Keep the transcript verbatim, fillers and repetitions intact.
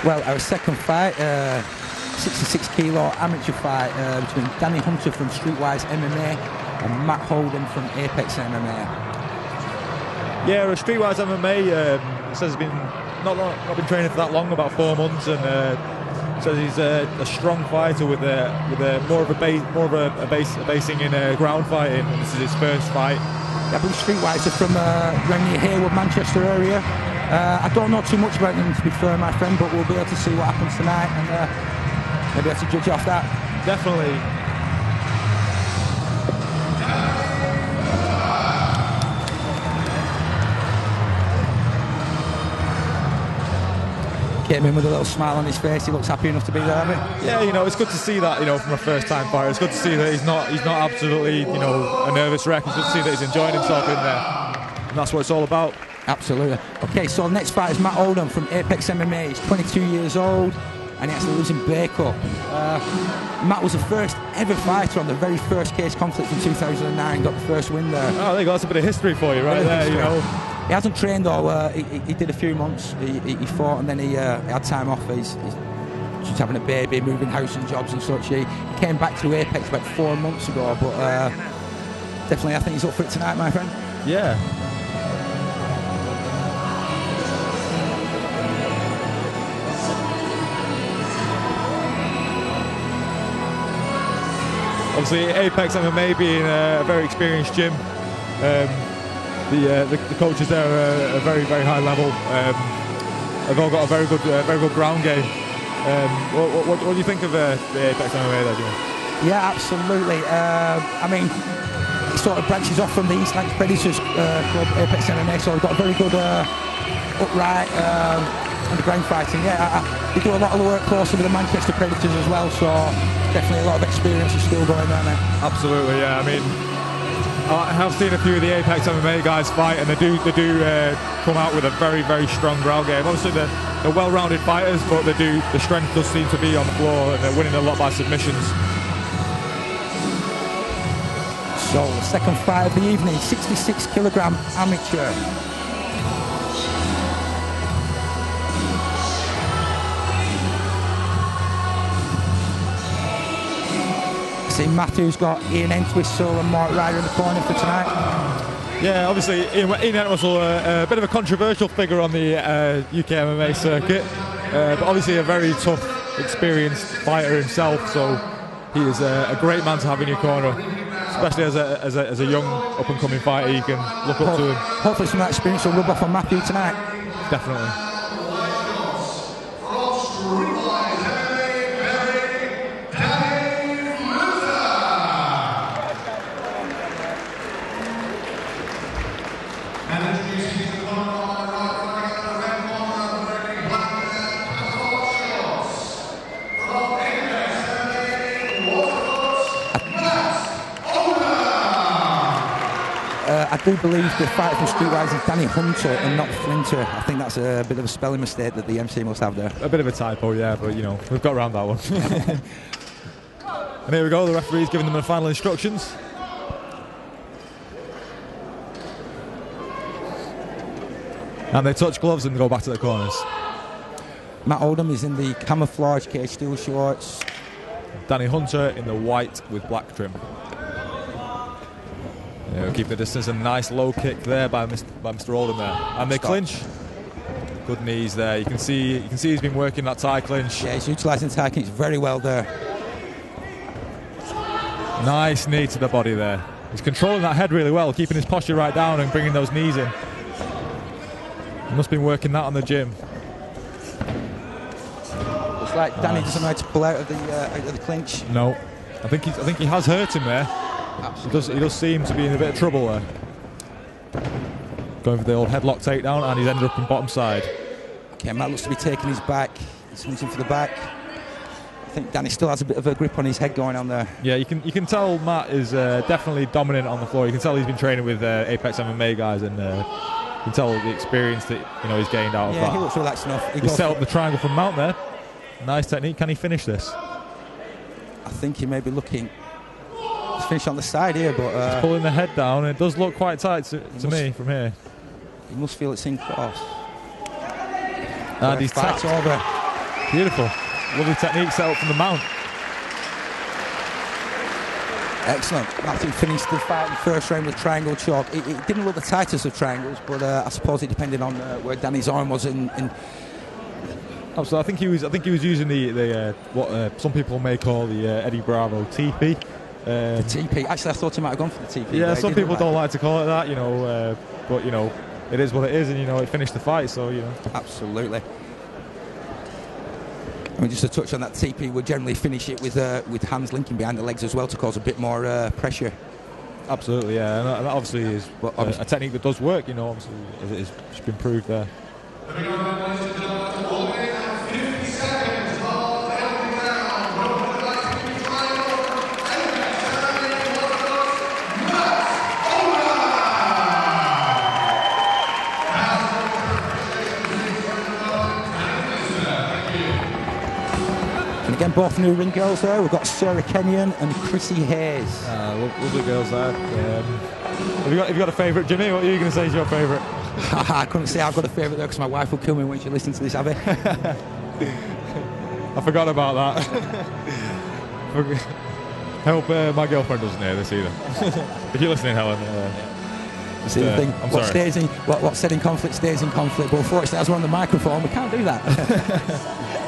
Well, our second fight, uh, sixty-six kilo amateur fight uh, between Danny Hunter from Streetwise M M A and Matt Holden from Apex M M A. Yeah, Streetwise M M A um, says he's been not long, not been training for that long, about four months, and uh, says he's uh, a strong fighter with a with a more of a base, more of a, a base a basing in uh, ground fighting. And this is his first fight. Yeah, I believe Streetwise are from uh, around near Hayward, Manchester area. Uh, I don't know too much about them, to be fair, my friend, but we'll be able to see what happens tonight and uh, maybe have to judge off that. Definitely. Came in with a little smile on his face. He looks happy enough to be there. Yeah, you know, it's good to see that, you know, from a first-time fighter. It's good to see that he's not he's not absolutely, you know, a nervous wreck. It's good to see that he's enjoying himself in there. And that's what it's all about. Absolutely. Okay, so the next fight is Matt Oldham from Apex M M A. He's twenty-two years old and he actually lives in Bacup. Uh, Matt was the first ever fighter on the very first case conflict in two thousand nine. Got the first win there. Oh, there you go. That's a bit of history for you right there, you know. He hasn't trained though. Uh, he, he did a few months. He, he, he fought and then he, uh, he had time off. He's, he's just having a baby, moving house and jobs and such. He, he came back to Apex about four months ago, but uh, definitely I think he's up for it tonight, my friend. Yeah. Obviously, Apex M M A being a very experienced gym. Um, The, uh, the the coaches there are a very very high level. Um, they've all got a very good uh, very good ground game. Um, what, what, what do you think of uh, the Apex M M A there, Jimmy? Yeah, absolutely. Uh, I mean, it sort of branches off from the East Lancs Predators uh, club, Apex M M A. So we've got a very good uh, upright um, underground fighting. Yeah, I, I, they do a lot of the work closely with the Manchester Predators as well. So definitely a lot of experience and skill going there, mate. Absolutely, yeah. I mean, I have seen a few of the Apex M M A guys fight, and they do they do uh, come out with a very very strong ground game. Obviously, they're, they're well-rounded fighters, but they do the strength does seem to be on the floor, and they're winning a lot by submissions. So the second fight of the evening, sixty-six kilogram amateur. See Matthew's got Ian Entwistle and Mark Ryder in the corner for tonight. Yeah, obviously Ian, Ian Entwistle, uh, a bit of a controversial figure on the uh, U K M M A circuit, uh, but obviously a very tough, experienced fighter himself. So he is a, a great man to have in your corner, especially as a as a, as a young up-and-coming fighter. You can look up to him. Hopefully, some of that experience will rub off on Matthew tonight. Definitely. I do believe the fight from Streetwise is Danny Hunter and not Flinter. I think that's a bit of a spelling mistake that the M C must have there. A bit of a typo, yeah, but you know, we've got around that one. And here we go, the referee's giving them the final instructions. And they touch gloves and go back to the corners. Matt Oldham is in the camouflage cage steel shorts. Danny Hunter in the white with black trim. Yeah, we'll keep the distance. A nice low kick there by Mister by Mister Oldham there, and they Stop. clinch. Good knees there. You can see you can see he's been working that tie clinch. Yeah, he's utilising tie clinch very well there. Nice knee to the body there. He's controlling that head really well, keeping his posture right down and bringing those knees in. He must have been working that on the gym. Looks like Danny doesn't know how to pull out of the uh, out of the clinch. No, I think he's, I think he has hurt him there. He does, he does seem to be in a bit of trouble there. Going for the old headlock takedown, and he's ended up in bottom side. Okay, Matt looks to be taking his back. He's hunting for the back. I think Danny still has a bit of a grip on his head going on there. Yeah, you can you can tell Matt is uh, definitely dominant on the floor. You can tell he's been training with uh, Apex M M A guys, and uh, you can tell the experience that you know he's gained out of yeah, that. Yeah, he looks relaxed enough. He, he set up the triangle from Mount there. Nice technique. Can he finish this? I think he may be looking. He's finished on the side here, but uh, he's pulling the head down. It does look quite tight to, to must, me from here. He must feel it's in close. And he's tapped over. Beautiful. Lovely technique set up from the mount. Excellent. Matthew finished the fight in the first round with triangle choke. It, it didn't look the tightest of triangles, but uh, I suppose it depended on uh, where Danny's arm was in. in oh, so I think he was. I think he was using the the uh, what uh, some people may call the uh, Eddie Bravo T P. Um, the T P. Actually, I thought he might have gone for the T P. Yeah, there. some It didn't people look don't like like to call it that, you know. Uh, but you know, it is what it is, and you know, it finished the fight. So you know. it. Absolutely. I mean, just to touch on that T P, we'll generally finish it with uh, with hands linking behind the legs as well to cause a bit more uh, pressure. Absolutely, yeah, and that, and that obviously is Well, a, a technique that does work. You know, obviously, it has it's been proved there. Again, both new ring girls there. We've got Sarah Kenyon and Chrissy Hayes. Uh, lo- lovely girls there. Um, have you got have you got a favourite, Jimmy? What are you going to say is your favourite? I couldn't say I've got a favourite there because my wife will kill me when she listens to this, Abby. I forgot about that. Forg- Hope uh, my girlfriend doesn't hear this either. If you're listening, Helen. Uh, See the uh, thing, I'm what sorry. stays in, what, what's said in conflict stays in conflict. But unfortunately, as we're on the microphone, we can't do that.